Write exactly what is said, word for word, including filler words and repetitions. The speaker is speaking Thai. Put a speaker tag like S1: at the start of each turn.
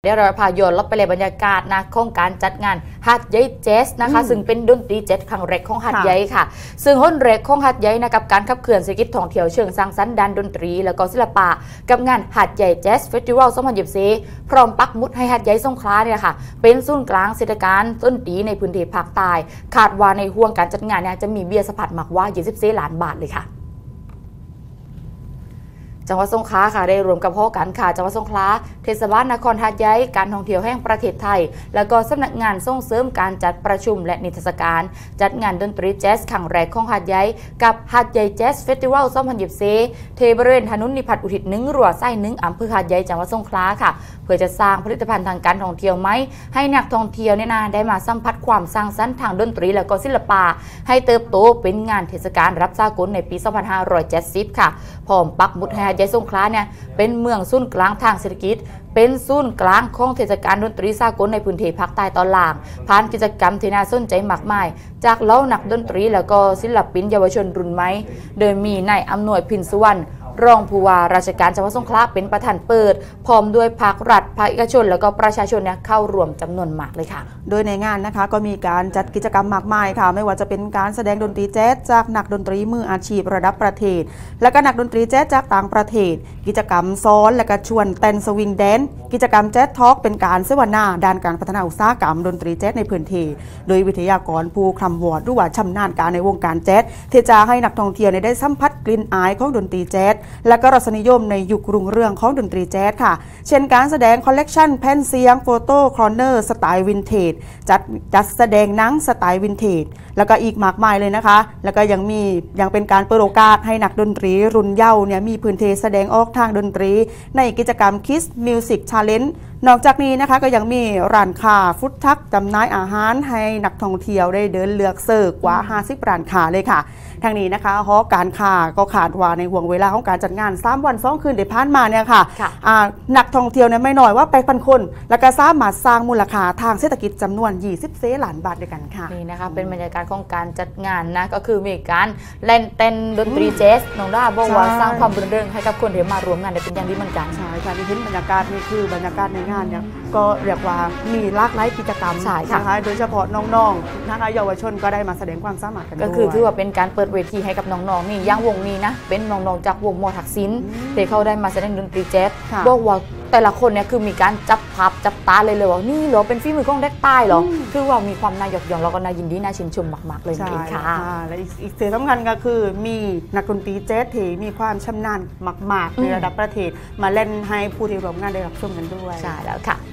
S1: ดี๋ยวเราพาย้อนลบไปเลยบรรยากาศนะของการจัดงานหัดใหญ่แจ๊สนะคะซึ่งเป็นดนตรีแจ๊สครั้งแรกของหัดใหญ่ค่ะซึ่งห้นแรกของหัดใหญ่นะกับการขับเคลื่อนเศรษฐกิจท่องเที่ยวเชิงสร้างสรรค์ด้านดนตรีและก็ศิลปะกับงานหัดใหญ่แจ๊สเฟสติวัลสองพันยี่สิบสี่พร้อมปักหมุดให้หัดใหญ่สงขลาเนี่ยค่ะเป็นศูนย์กลางเศรษฐการดนตรีในพื้นที่ภาคใต้คาดว่าในห่วงการจัดงานเนี่ยจะมีเบี้ยสะพัดมากว่ายี่สิบสี่ล้านบาทเลยค่ะจังหวัดสงขลาค่ะได้รวมกับพ่อการค่ะจังหวัดสงขลาเทศบาลนครหัดใหญ่การท่องเที่ยวแห่งประเทศไทยแล้วก็สำนักงานส่งเสริมการจัดประชุมและนิทรรศการจัดงานดนตรีแจ๊สครั้งแรกของหัดใหญ่กับหัดใหญ่แจ๊สเฟสติวัลสองพันยี่สิบสี่เทบริเวณถนนนิพัฒน์อุทิศหนึ่งรัวไส้หนึ่งอำเภอหัดใหญ่จังหวัดสงขลาค่ะเพื่อจะสร้างผลิตภัณฑ์ทางการท่องเที่ยวไหมให้นักท่องเที่ยวเนี่ยนะได้มาสัมผัสความสร้างสรรค์ทางดนตรีและก็ศิลปะให้เติบโตเป็นงานเทศกาลรับสากลในปีสองพันห้าร้อยเจ็ดสิบค่ะพร้อมปักหมุดให้หัดใหญ่สงขลาเนี่ยเป็นเมืองศูนย์กลางทางเศรษฐกิจเป็นศูนย์กลางของเทศกาลดนตรีสากลในพื้นที่ภาคใต้ตอนล่างผ่านกิจกรรมที่น่าสนใจมากมายจากเหล่านักดนตรีแล้วก็ศิลปินเยาวชนรุ่นใหม่โดยมีนายอำนวยพินสุวรรณรองผู้ว่าราชการจังหวัดสงขลาเป็นประธานเปิดพร้อมด้วยภาครัฐภาคเอกชนแล้วก็ประชาชนเนี่ยเข้ารวมจำนวนมากเลยค่ะ
S2: โดยในงานนะคะก็มีการจัดกิจกรรมมากมายค่ะไม่ว่าจะเป็นการแสดงดนตรีแจ๊สจากนักดนตรีมืออาชีพระดับประเทศและก็นักดนตรีแจ๊สจากต่างประเทศกิจกรรมซ้อนและก็ชวนเต้นสวิงแดนกิจกรรมแจ๊สทอล์กเป็นการเสวนาด้านการพัฒนาอุตสาหกรรมดนตรีแจ๊สในพื้นที่โดยวิทยากรผู้คลำวอร์ดหรือว่าชำนาญการในวงการแจ๊สที่จะให้นักท่องเที่ยวได้สัมผัสกลิ่นอายของดนตรีแจ๊สและก็รสนิยมในยุครุ่งเรืองของดนตรีแจ๊สค่ะเช่นการแสดงคอลเลกชันแผ่นเสียงโฟโต้คอร์เนอร์สไตล์วินเทจจัดจัดแสดงหนังสไตล์วินเทจแล้วก็อีกมากมายเลยนะคะแล้วก็ยังมียังเป็นการเปิดโอกาสให้นักดนตรีรุ่นเยาว์เนี่ยมีพื้นที่แสดงออกทางดนตรีในกิจกรรม Kids Music Challenge นอกจากนี้นะคะก็ยังมีร้านค้าฟุตทักจำหน่ายอาหารให้นักท่องเที่ยวได้เดินเลือกเสิร์ฟกว่าห้าสิบร้านค้าเลยค่ะทางนี้นะคะหอการค้าก็ขาดว่าในห่วงเวลาของการจัดงานสามวันสองคืนที่ผ่านมาเนี่ยค่ะนักท่องเที่ยวเนี่ยไม่น้อยว่าแปดพันคนแล้วก็สามารถสร้างมูลค่าทางเศรษฐกิจจำนวนยี่สิบล้านบาทด้วยกันค่ะ
S1: นี่นะคะเป็นบรรยากาศของการจัดงานนะก็คือมีการเล่นเต้นดนตรีแจ๊สน้องด้าบอกว่าสร้างความบันเทิงให้กับคนที่มารวมงานได้เป็นอย่างดีเหมือนกัน
S2: ใช่ค่ะที่เห็นบรรยากาศนี่คือบรรยากาศในงานเนี่ยก็เรียกว่ามีหลากหลายกิจกรรมนะคะโดยเฉพาะน้องๆนะคะเยาวชนก็ได้มาแสดงความสามารถกันด้วย
S1: ก็คือถือว่าเป็นการเปิดเวทีให้กับน้องๆนี่ย่างวงนี้นะเป็นน้องๆจากวงมอทักษิณที่เขาได้มาแสดงดนตรีแจ๊สบอกว่าแต่ละคนเนี่ยคือมีการจับพับจับตาเลยเลยว่านี่เหรอเป็นฝีมือของเด็กใต้เหรอคือว่ามีความน่ายกย่องแล้วก็น่ายินดีน่าชื่นชมมากๆเลยจริงค่ะ
S2: และอีกสิ่งสำคัญก็คือมีนักดนตรีแจ๊สที่มีความชำนาญมากๆในระดับประเทศมาเล่นให้ผู้ที่ร่วมงานได้รับชมกันด้วย
S1: ใช่แล้วค่ะ